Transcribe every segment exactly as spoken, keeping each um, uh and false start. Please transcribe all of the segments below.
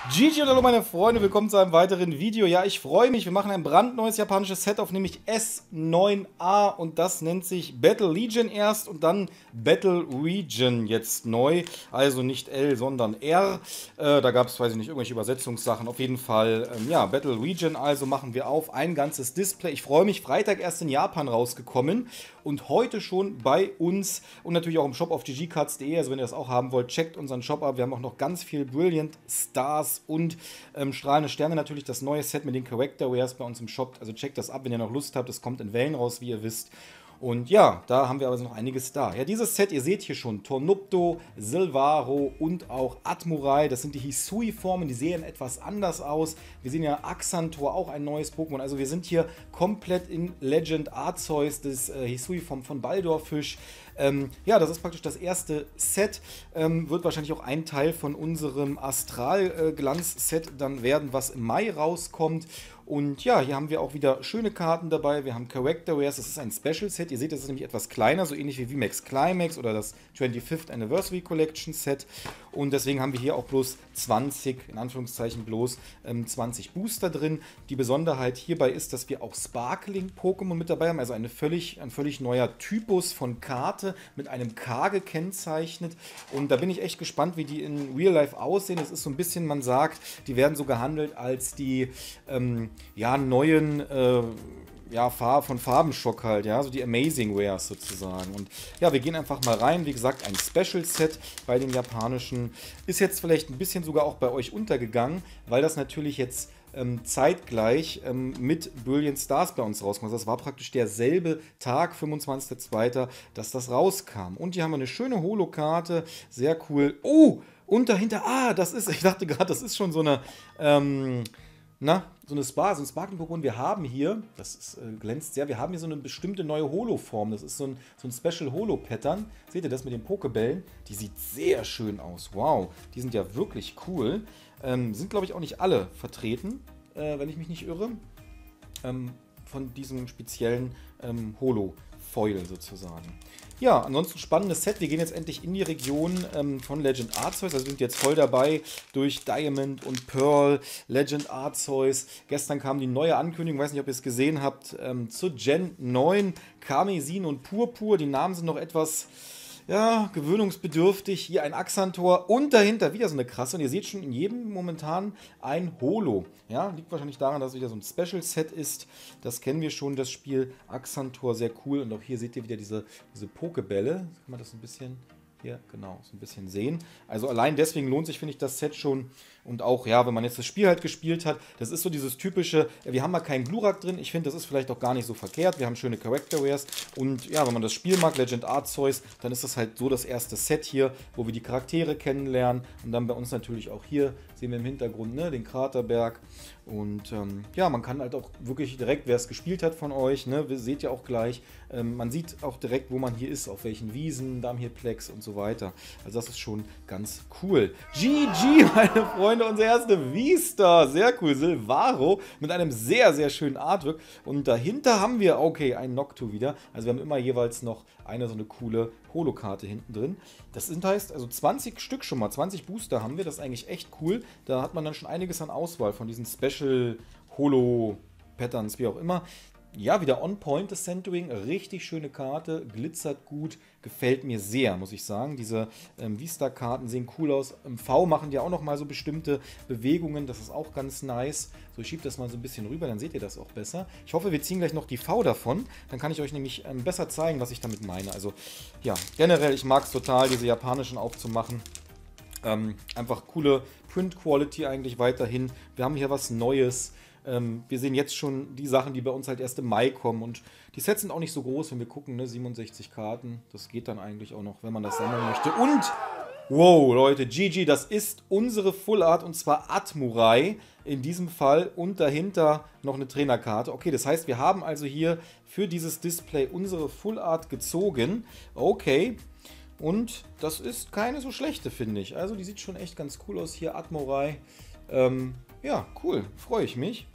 G G und hallo meine Freunde, willkommen zu einem weiteren Video. Ja, ich freue mich, wir machen ein brandneues japanisches Set auf, nämlich S neun A und das nennt sich Battle Legion erst und dann Battle Region jetzt neu. Also nicht L, sondern R. Äh, da gab es, weiß ich nicht, irgendwelche Übersetzungssachen. Auf jeden Fall, ähm, ja, Battle Region also machen wir auf. Ein ganzes Display. Ich freue mich, Freitag erst in Japan rausgekommen und heute schon bei uns und natürlich auch im Shop auf g g cards punkt de. Also wenn ihr das auch haben wollt, checkt unseren Shop ab. Wir haben auch noch ganz viel Brilliant Stars und ähm, strahlende Sterne, natürlich das neue Set mit den Character Wares bei uns im Shop. Also checkt das ab, wenn ihr noch Lust habt. Es kommt in Wellen raus, wie ihr wisst. Und ja, da haben wir aber noch einiges da. Ja, dieses Set, ihr seht hier schon Tornupto, Silvaro und auch Admurai. Das sind die Hisui-Formen, die sehen etwas anders aus. Wir sehen ja Axantor, auch ein neues Pokémon. Also wir sind hier komplett in Legend Arceus, des äh, Hisui-Form von Baldorfisch. Ähm, ja, das ist praktisch das erste Set. Ähm, wird wahrscheinlich auch ein Teil von unserem Astral-Glanz-Set dann werden, was im Mai rauskommt. Und ja, hier haben wir auch wieder schöne Karten dabei. Wir haben Character Wares, das ist ein Special Set. Ihr seht, das ist nämlich etwas kleiner, so ähnlich wie V MAX Climax oder das twenty-fifth Anniversary Collection Set. Und deswegen haben wir hier auch bloß zwanzig, in Anführungszeichen bloß ähm, zwanzig Booster drin. Die Besonderheit hierbei ist, dass wir auch Sparkling-Pokémon mit dabei haben, also eine völlig, ein völlig neuer Typus von Karte mit einem K gekennzeichnet. Und da bin ich echt gespannt, wie die in Real Life aussehen. Es ist so ein bisschen, man sagt, die werden so gehandelt als die ähm, ja, neuen äh, ja, Farb, von Farbenschock halt, ja, so die Amazing Wares sozusagen. Und ja, wir gehen einfach mal rein. Wie gesagt, ein Special Set bei den japanischen. Ist jetzt vielleicht ein bisschen sogar auch bei euch untergegangen, weil das natürlich jetzt ähm, zeitgleich ähm, mit Brilliant Stars bei uns rauskommt. Das war praktisch derselbe Tag, fünfundzwanzigster zweiter, dass das rauskam. Und hier haben wir eine schöne Holo-Karte, sehr cool. Oh, und dahinter, ah, das ist, ich dachte gerade, das ist schon so eine, ähm, na, so eine Spa, so ein Sparkling-Pokémon. Wir haben hier, das ist, äh, glänzt sehr, wir haben hier so eine bestimmte neue Holo-Form. Das ist so ein, so ein Special-Holo-Pattern. Seht ihr das mit den Pokebällen? Die sieht sehr schön aus. Wow, die sind ja wirklich cool. Ähm, sind, glaube ich, auch nicht alle vertreten, äh, wenn ich mich nicht irre, ähm, von diesem speziellen ähm, Holo-Foil sozusagen. Ja, ansonsten spannendes Set. Wir gehen jetzt endlich in die Region ähm, von Legend Arceus. Also wir sind jetzt voll dabei durch Diamond und Pearl, Legend Arceus. Gestern kam die neue Ankündigung, weiß nicht, ob ihr es gesehen habt, ähm, zu Gen neun, Karmesin und Purpur. Die Namen sind noch etwas, ja, gewöhnungsbedürftig. Hier ein Axantor und dahinter wieder so eine krasse. Und ihr seht schon in jedem momentan ein Holo. Ja, liegt wahrscheinlich daran, dass es wieder so ein Special-Set ist. Das kennen wir schon, das Spiel. Axantor, sehr cool. Und auch hier seht ihr wieder diese, diese Pokebälle. Kann man das ein bisschen hier, genau, so ein bisschen sehen. Also allein deswegen lohnt sich, finde ich, das Set schon. Und auch, ja, wenn man jetzt das Spiel halt gespielt hat, das ist so dieses typische, wir haben mal keinen Glurak drin. Ich finde, das ist vielleicht auch gar nicht so verkehrt. Wir haben schöne Character Wares. Und ja, wenn man das Spiel mag, Legend Arceus, dann ist das halt so das erste Set hier, wo wir die Charaktere kennenlernen. Und dann bei uns natürlich auch hier, sehen wir im Hintergrund, ne, den Kraterberg. Und ähm, ja, man kann halt auch wirklich direkt, wer es gespielt hat von euch, ne, ihr seht ja auch gleich, ähm, man sieht auch direkt, wo man hier ist, auf welchen Wiesen, da haben hier Plex und so weiter. Also das ist schon ganz cool. G G, meine Freunde, unser erster V-Star, sehr cool, Silvaro, mit einem sehr, sehr schönen Artwork. Und dahinter haben wir, okay, ein Noctu wieder. Also wir haben immer jeweils noch eine so eine coole Holo-Karte hinten drin. Das sind heißt, also zwanzig Stück schon mal, zwanzig Booster haben wir, das ist eigentlich echt cool. Da hat man dann schon einiges an Auswahl von diesen Special Holo-Patterns, wie auch immer. Ja, wieder on point das Centering, richtig schöne Karte, glitzert gut, gefällt mir sehr, muss ich sagen. Diese ähm, V-Star-Karten sehen cool aus. Im V machen die auch noch mal so bestimmte Bewegungen, das ist auch ganz nice. So, ich schiebe das mal so ein bisschen rüber, dann seht ihr das auch besser. Ich hoffe, wir ziehen gleich noch die V davon, dann kann ich euch nämlich ähm, besser zeigen, was ich damit meine. Also ja, generell, ich mag es total, diese japanischen aufzumachen. Ähm, einfach coole Print-Quality eigentlich weiterhin. Wir haben hier was Neues. Ähm, wir sehen jetzt schon die Sachen, die bei uns halt erst im Mai kommen. Und die Sets sind auch nicht so groß, wenn wir gucken, ne? siebenundsechzig Karten. Das geht dann eigentlich auch noch, wenn man das sammeln möchte. Und, wow, Leute, G G, das ist unsere Full Art und zwar Admurai in diesem Fall. Und dahinter noch eine Trainerkarte. Okay, das heißt, wir haben also hier für dieses Display unsere Full Art gezogen. Okay. Und das ist keine so schlechte, finde ich. Also die sieht schon echt ganz cool aus hier, Admurai. Ähm, ja, cool, freue ich mich.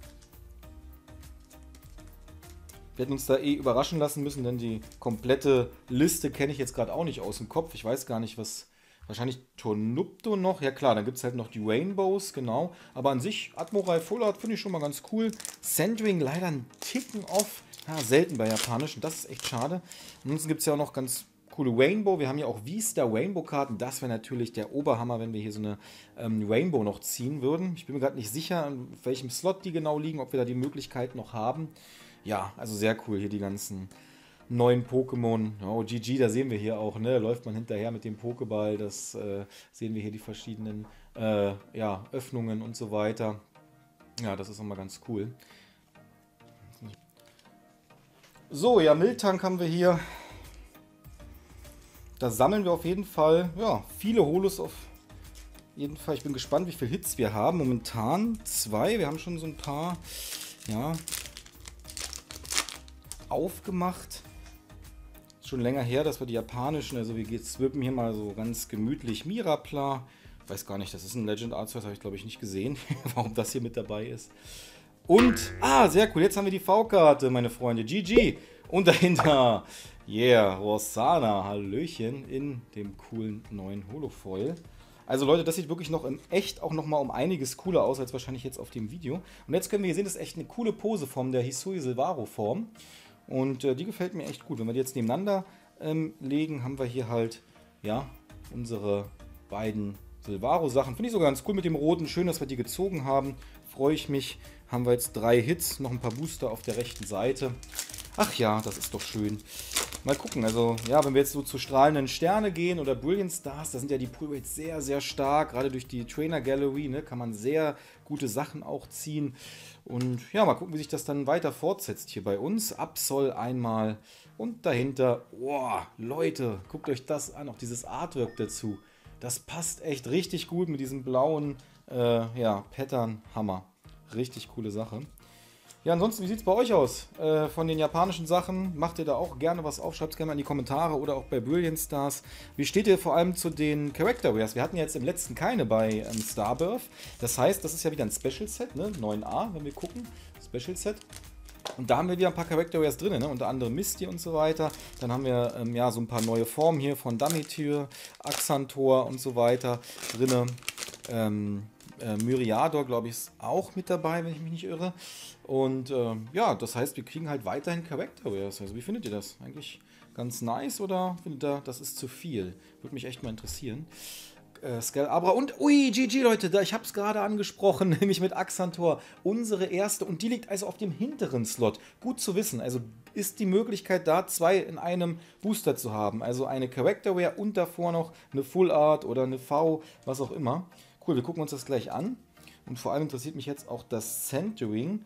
Wir hätten uns da eh überraschen lassen müssen, denn die komplette Liste kenne ich jetzt gerade auch nicht aus dem Kopf. Ich weiß gar nicht, was, Wahrscheinlich Tonupto noch. Ja klar, dann gibt es halt noch die Rainbows, genau. Aber an sich, Admiral Full Art finde ich schon mal ganz cool. Sandwing leider ein Ticken off. Ja, selten bei japanischen, das ist echt schade. Ansonsten gibt es ja auch noch ganz coole Rainbow. Wir haben ja auch V-Star Rainbow-Karten. Das wäre natürlich der Oberhammer, wenn wir hier so eine ähm, Rainbow noch ziehen würden. Ich bin mir gerade nicht sicher, in welchem Slot die genau liegen, ob wir da die Möglichkeit noch haben. Ja, also sehr cool hier die ganzen neuen Pokémon. Oh, G G, da sehen wir hier auch, ne? Läuft man hinterher mit dem Pokéball. Das äh, sehen wir hier die verschiedenen äh, ja, Öffnungen und so weiter. Ja, das ist nochmal ganz cool. So, ja, Miltank haben wir hier. Da sammeln wir auf jeden Fall, ja, viele Holos auf jeden Fall. Ich bin gespannt, wie viele Hits wir haben. Momentan zwei. Wir haben schon so ein paar, ja, aufgemacht. Ist schon länger her, dass wir die japanischen, also wir swippen hier mal so ganz gemütlich Mirapla. Weiß gar nicht, das ist ein Legend Arceus, habe ich glaube ich nicht gesehen, warum das hier mit dabei ist. Und, ah, sehr cool, jetzt haben wir die V-Karte, meine Freunde, G G. Und dahinter, yeah, Rossana, Hallöchen, in dem coolen neuen Holofoil. Also Leute, das sieht wirklich noch in echt auch nochmal um einiges cooler aus, als wahrscheinlich jetzt auf dem Video. Und jetzt können wir hier sehen, das ist echt eine coole Poseform, der Hisui Silvaro Form. Und äh, die gefällt mir echt gut. Wenn wir die jetzt nebeneinander ähm, legen, haben wir hier halt, ja, unsere beiden Silvaro-Sachen. Finde ich sogar ganz cool mit dem Roten. Schön, dass wir die gezogen haben. Freue ich mich. Haben wir jetzt drei Hits, noch ein paar Booster auf der rechten Seite. Ach ja, das ist doch schön. Mal gucken, also ja, wenn wir jetzt so zu strahlenden Sterne gehen oder Brilliant Stars, da sind ja die Pull-Rates sehr, sehr stark. Gerade durch die Trainer Gallery, ne, kann man sehr gute Sachen auch ziehen. Und ja, mal gucken, wie sich das dann weiter fortsetzt hier bei uns. Absol einmal und dahinter, boah, Leute, guckt euch das an, auch dieses Artwork dazu. Das passt echt richtig gut mit diesem blauen äh, ja, Pattern, Hammer. Richtig coole Sache. Ja, ansonsten, wie sieht es bei euch aus? Äh, von den japanischen Sachen, macht ihr da auch gerne was auf? Schreibt es gerne mal in die Kommentare oder auch bei Brilliant Stars. Wie steht ihr vor allem zu den Character Rares? Wir hatten ja jetzt im letzten keine bei ähm, Starbirth. Das heißt, das ist ja wieder ein Special Set, ne? neun a, wenn wir gucken. Special Set. Und da haben wir wieder ein paar Character Rares drin, ne? Unter anderem Misty und so weiter. Dann haben wir ähm, ja so ein paar neue Formen hier von Dumityr, Axantor und so weiter drin. Ähm, äh, Myriador, glaube ich, ist auch mit dabei, wenn ich mich nicht irre. Und ähm, ja, das heißt, wir kriegen halt weiterhin Character Rares. Also wie findet ihr das? Eigentlich ganz nice oder findet ihr, das ist zu viel? Würde mich echt mal interessieren. Äh, Scalabra und, ui, G G, Leute, da, ich habe es gerade angesprochen, nämlich mit Axantor, unsere erste, und die liegt also auf dem hinteren Slot. Gut zu wissen, also ist die Möglichkeit da, zwei in einem Booster zu haben, also eine Character Rare und davor noch eine Full Art oder eine V, was auch immer. Cool, wir gucken uns das gleich an. Und vor allem interessiert mich jetzt auch das Centering.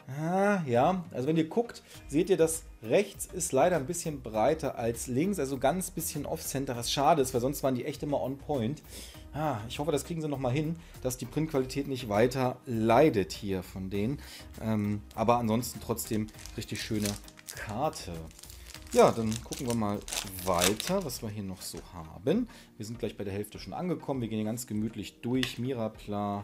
Ah, ja, also wenn ihr guckt, seht ihr, dass rechts ist leider ein bisschen breiter als links, also ganz bisschen Off-Center, was schade ist, weil sonst waren die echt immer on point. Ah, ich hoffe, das kriegen sie nochmal hin, dass die Printqualität nicht weiter leidet hier von denen. Ähm, aber ansonsten trotzdem richtig schöne Karte. Ja, dann gucken wir mal weiter, was wir hier noch so haben. Wir sind gleich bei der Hälfte schon angekommen. Wir gehen hier ganz gemütlich durch. Mirapla,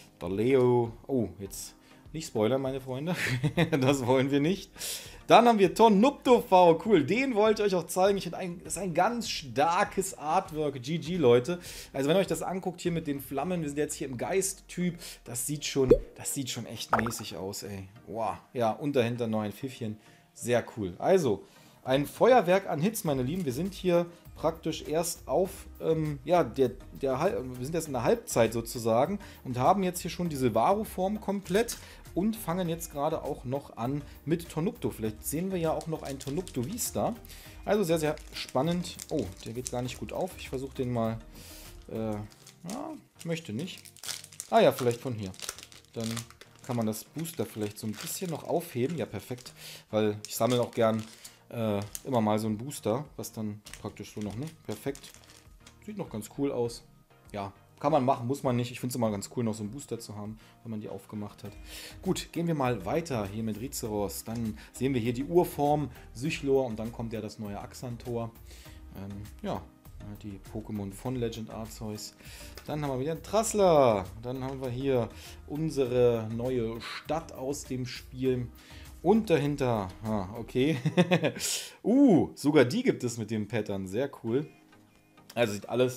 Leo. Oh, jetzt nicht spoilern, meine Freunde. Das wollen wir nicht. Dann haben wir Tonupto V. Cool, den wollte ich euch auch zeigen. Ich ein, das ist ein ganz starkes Artwork. G G, Leute. Also wenn ihr euch das anguckt hier mit den Flammen, wir sind jetzt hier im Geist-Typ. Das sieht schon, das sieht schon echt mäßig aus, ey. Wow. Ja, und dahinter noch ein Pfiffchen. Sehr cool. Also, ein Feuerwerk an Hits, meine Lieben. Wir sind hier praktisch erst auf, ähm, ja, der, der, wir sind jetzt in der Halbzeit sozusagen und haben jetzt hier schon die Silvaro-Form komplett und fangen jetzt gerade auch noch an mit Tonupto. Vielleicht sehen wir ja auch noch ein Tonupto V-Star. Also sehr, sehr spannend. Oh, der geht gar nicht gut auf. Ich versuche den mal, äh, ja, möchte nicht. Ah ja, vielleicht von hier. Dann kann man das Booster vielleicht so ein bisschen noch aufheben. Ja, perfekt, weil ich sammle auch gern Äh, immer mal so ein Booster, was dann praktisch so noch, ne? Perfekt. Sieht noch ganz cool aus. Ja, kann man machen, muss man nicht. Ich finde es immer ganz cool, noch so einen Booster zu haben, wenn man die aufgemacht hat. Gut, gehen wir mal weiter hier mit Rizeros. Dann sehen wir hier die Urform Sychlor und dann kommt ja das neue Axantor. Ähm, ja, die Pokémon von Legend Arceus. Dann haben wir wieder einen Trassler. Dann haben wir hier unsere neue Stadt aus dem Spiel. Und dahinter, ah, okay, uh, sogar die gibt es mit dem Pattern, sehr cool. Also sieht alles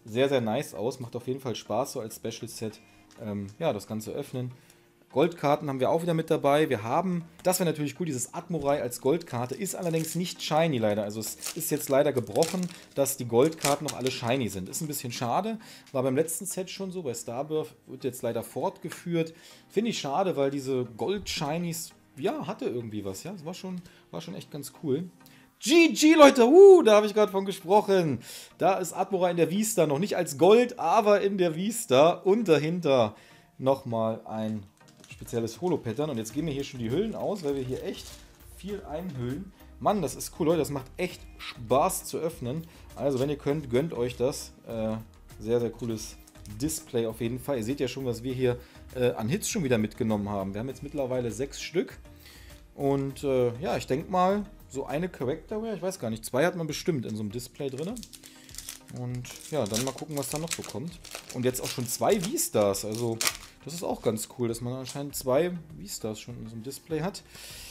sehr, sehr nice aus. Macht auf jeden Fall Spaß, so als Special Set, ähm, ja, das Ganze öffnen. Goldkarten haben wir auch wieder mit dabei. Wir haben, das wäre natürlich cool, dieses Admurai als Goldkarte, ist allerdings nicht shiny leider. Also es ist jetzt leider gebrochen, dass die Goldkarten noch alle shiny sind. Ist ein bisschen schade, war beim letzten Set schon so, bei Starbirth wird jetzt leider fortgeführt. Finde ich schade, weil diese Gold-Shinies, ja, hatte irgendwie was, ja, das war schon, war schon echt ganz cool. G G, Leute, uh, da habe ich gerade von gesprochen. Da ist Admurai in der Vista, noch nicht als Gold, aber in der Vista. Und dahinter nochmal ein spezielles Holo-Pattern. Und jetzt gehen wir hier schon die Hüllen aus, weil wir hier echt viel einhüllen. Mann, das ist cool, Leute, das macht echt Spaß zu öffnen. Also, wenn ihr könnt, gönnt euch das. Äh, sehr, sehr cooles Display auf jeden Fall. Ihr seht ja schon, was wir hier äh, an Hits schon wieder mitgenommen haben. Wir haben jetzt mittlerweile sechs Stück. Und äh, ja, ich denke mal, so eine Characterware, ich weiß gar nicht, zwei hat man bestimmt in so einem Display drin. Und ja, dann mal gucken, was da noch so kommt. Und jetzt auch schon zwei V-Stars, also das ist auch ganz cool, dass man anscheinend zwei V-Stars schon in so einem Display hat.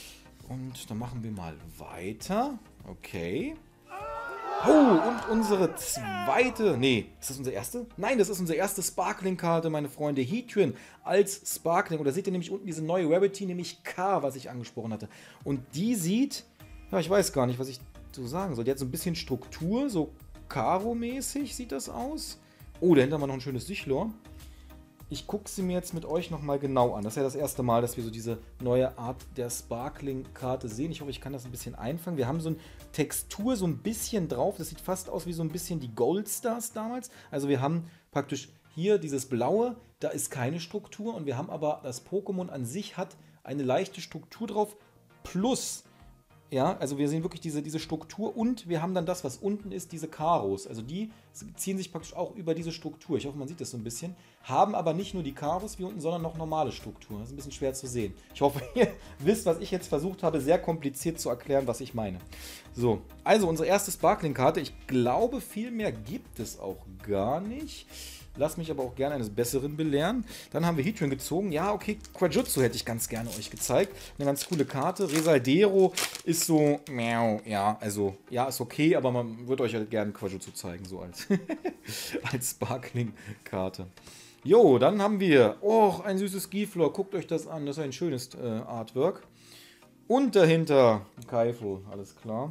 Und dann machen wir mal weiter. Okay. Oh, und unsere zweite, nee, ist das unsere erste? Nein, das ist unsere erste Sparkling-Karte, meine Freunde. Heatran als Sparkling. Und da seht ihr nämlich unten diese neue Rarity, nämlich K, was ich angesprochen hatte. Und die sieht, ja, ich weiß gar nicht, was ich so sagen soll. Die hat so ein bisschen Struktur, so Karo-mäßig sieht das aus. Oh, dahinter haben wir noch ein schönes Sichlor. Ich gucke sie mir jetzt mit euch nochmal genau an. Das ist ja das erste Mal, dass wir so diese neue Art der Sparkling-Karte sehen. Ich hoffe, ich kann das ein bisschen einfangen. Wir haben so eine Textur so ein bisschen drauf. Das sieht fast aus wie so ein bisschen die Goldstars damals. Also wir haben praktisch hier dieses Blaue, da ist keine Struktur. Und wir haben aber, das Pokémon an sich hat eine leichte Struktur drauf. Plus, ja, also wir sehen wirklich diese, diese Struktur und wir haben dann das, was unten ist, diese Karos. Also die ziehen sich praktisch auch über diese Struktur. Ich hoffe, man sieht das so ein bisschen. Haben aber nicht nur die Karos wie unten, sondern noch normale Strukturen. Das ist ein bisschen schwer zu sehen. Ich hoffe, ihr wisst, was ich jetzt versucht habe, sehr kompliziert zu erklären, was ich meine. So, also unsere erste Sparkling-Karte. Ich glaube, viel mehr gibt es auch gar nicht. Lass mich aber auch gerne eines Besseren belehren. Dann haben wir Heatran gezogen. Ja, okay, Quajutsu hätte ich ganz gerne euch gezeigt. Eine ganz coole Karte. Resaldero ist so, miau, ja, also, ja, ist okay, aber man würde euch halt gerne Quajutsu zeigen, so als, als Sparkling-Karte. Jo, dann haben wir, oh, ein süßes Giflor. Guckt euch das an, das ist ein schönes äh, Artwork. Und dahinter Kaifo, alles klar.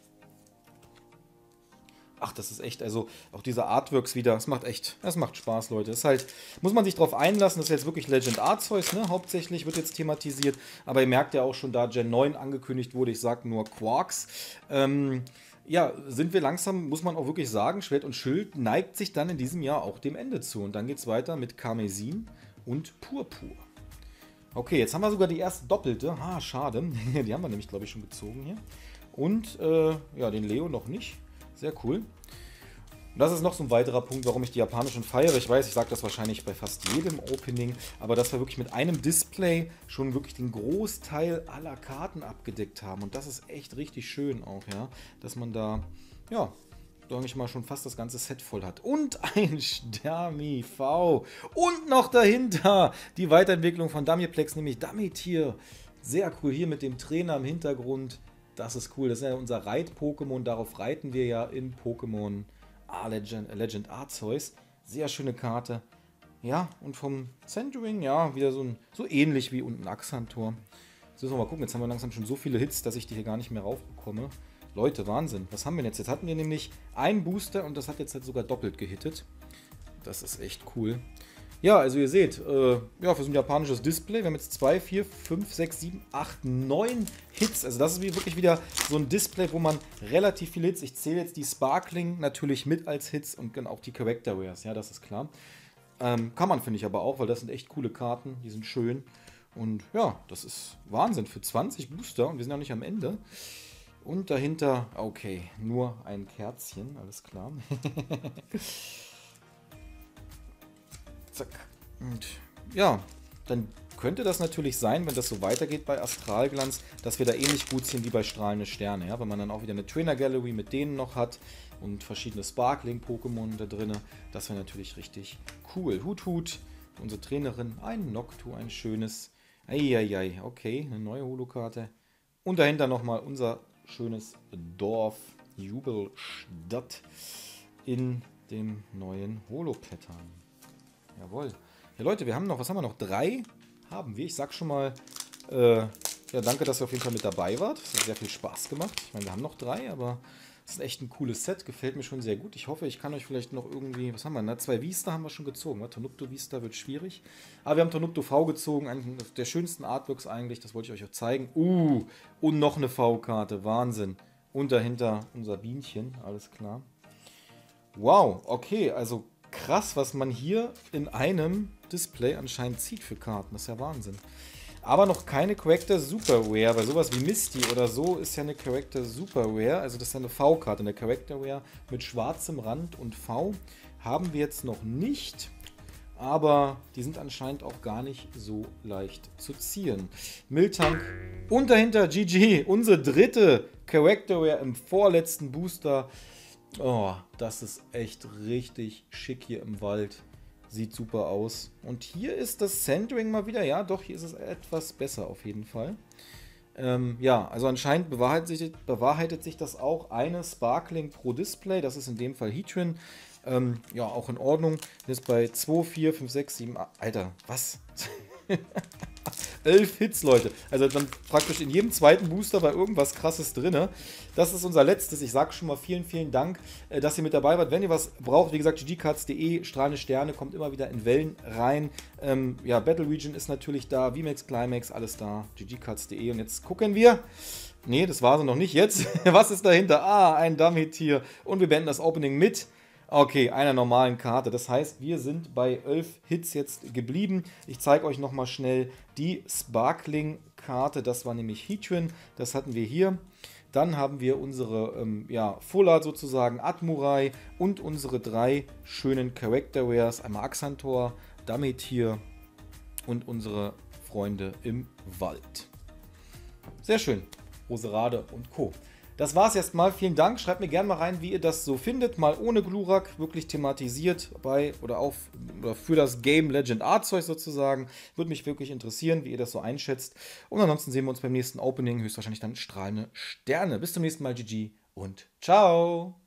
Ach, das ist echt, also auch diese Artworks wieder, das macht echt, das macht Spaß, Leute. Das ist halt, muss man sich drauf einlassen, das ist jetzt wirklich Legend Arceus, ne, hauptsächlich wird jetzt thematisiert, aber ihr merkt ja auch schon, da Gen neun angekündigt wurde, ich sag nur Quarks, ähm, ja, sind wir langsam, muss man auch wirklich sagen, Schwert und Schild neigt sich dann in diesem Jahr auch dem Ende zu und dann geht's weiter mit Karmesin und Purpur. Okay, jetzt haben wir sogar die erste doppelte, ah, schade, die haben wir nämlich, glaube ich, schon gezogen hier und, äh, ja, den Leo noch nicht. Sehr cool. Und das ist noch so ein weiterer Punkt, warum ich die japanischen feiere. Ich weiß, ich sage das wahrscheinlich bei fast jedem Opening, aber dass wir wirklich mit einem Display schon wirklich den Großteil aller Karten abgedeckt haben. Und das ist echt richtig schön auch, ja. Dass man da, ja, sage ich mal, schon fast das ganze Set voll hat. Und ein Stami V. Und noch dahinter die Weiterentwicklung von Damiplex, nämlich Damitier. Sehr cool, hier mit dem Trainer im Hintergrund. Das ist cool, das ist ja unser Reit-Pokémon, darauf reiten wir ja in Pokémon Legend, Legend Arceus. Sehr schöne Karte. Ja, und vom Centering, ja, wieder so, ein, so ähnlich wie unten Axantor. Jetzt müssen wir mal gucken, jetzt haben wir langsam schon so viele Hits, dass ich die hier gar nicht mehr raufbekomme. Leute, Wahnsinn, was haben wir jetzt? Jetzt hatten wir nämlich einen Booster und das hat jetzt halt sogar doppelt gehittet. Das ist echt cool. Ja, also ihr seht, äh, ja, für so ein japanisches Display, wir haben jetzt zwei, vier, fünf, sechs, sieben, acht, neun Hits. Also das ist wie wirklich wieder so ein Display, wo man relativ viele Hits, ich zähle jetzt die Sparkling natürlich mit als Hits und dann auch die Character Rares, ja, das ist klar. Ähm, kann man, finde ich aber auch, weil das sind echt coole Karten, die sind schön. Und ja, das ist Wahnsinn für zwanzig Booster und wir sind noch nicht am Ende. Und dahinter, okay, nur ein Kerzchen, alles klar. Zack. Und ja, dann könnte das natürlich sein, wenn das so weitergeht bei Astralglanz, dass wir da ähnlich gut sind wie bei Strahlende Sterne. Ja? Wenn man dann auch wieder eine Trainer Gallery mit denen noch hat und verschiedene Sparkling-Pokémon da drin. Das wäre natürlich richtig cool. Hut, Hut. Unsere Trainerin, ein Noctu, ein schönes. Eieiei, okay, eine neue Holokarte. Und dahinter nochmal unser schönes Dorf, Jubelstadt in dem neuen Holo-Pattern. Jawohl. Ja, Leute, wir haben noch, was haben wir noch? Drei haben wir. Ich sag schon mal, äh, ja, danke, dass ihr auf jeden Fall mit dabei wart. Es hat sehr viel Spaß gemacht. Ich meine, wir haben noch drei, aber es ist echt ein cooles Set. Gefällt mir schon sehr gut. Ich hoffe, ich kann euch vielleicht noch irgendwie, was haben wir, ne? Zwei Vista haben wir schon gezogen. Ne? Tonukto Vista wird schwierig. Aber wir haben Tonukto V gezogen. Einen der schönsten Artworks eigentlich. Das wollte ich euch auch zeigen. Uh, und noch eine V-Karte. Wahnsinn. Und dahinter unser Bienchen. Alles klar. Wow, okay, also krass, was man hier in einem Display anscheinend zieht für Karten. Das ist ja Wahnsinn. Aber noch keine Character Super Rare, weil sowas wie Misty oder so ist ja eine Character Super Rare. Also das ist ja eine V-Karte, eine Character Rare mit schwarzem Rand und V. Haben wir jetzt noch nicht, aber die sind anscheinend auch gar nicht so leicht zu ziehen. Miltank und dahinter G G, unsere dritte Character Rare im vorletzten Booster. Oh, das ist echt richtig schick hier im Wald. Sieht super aus. Und hier ist das Centering mal wieder. Ja, doch, hier ist es etwas besser auf jeden Fall. Ähm, ja, also anscheinend bewahrheitet sich, bewahrheitet sich das auch. Eine Sparkling pro Display. Das ist in dem Fall Heatran. Ähm, ja, auch in Ordnung. Das ist bei zwei, vier, fünf, sechs, sieben, acht. Alter, was? elf Hits, Leute. Also dann praktisch in jedem zweiten Booster war irgendwas Krasses drin. Das ist unser letztes. Ich sage schon mal vielen, vielen Dank, dass ihr mit dabei wart. Wenn ihr was braucht, wie gesagt, g g cards punkt de, strahlende Sterne, kommt immer wieder in Wellen rein. Ähm, ja, Battle Region ist natürlich da, V MAX, Climax, alles da, g g cards punkt de. Und jetzt gucken wir. Nee, das war sie noch nicht. Jetzt, was ist dahinter? Ah, ein Dummy hier. Und wir beenden das Opening mit... Okay, einer normalen Karte. Das heißt, wir sind bei elf Hits jetzt geblieben. Ich zeige euch nochmal schnell die Sparkling-Karte. Das war nämlich Heatran. Das hatten wir hier. Dann haben wir unsere ähm, ja, Full Art sozusagen, Admurai und unsere drei schönen Character Rares. Einmal Axantor, Dummy-Tier und unsere Freunde im Wald. Sehr schön. Roserade und Co. Das war's erstmal. Vielen Dank. Schreibt mir gerne mal rein, wie ihr das so findet. Mal ohne Glurak, wirklich thematisiert bei oder auf oder für das Game Legend Arceus sozusagen. Würde mich wirklich interessieren, wie ihr das so einschätzt. Und ansonsten sehen wir uns beim nächsten Opening. Höchstwahrscheinlich dann strahlende Sterne. Bis zum nächsten Mal. G G und ciao.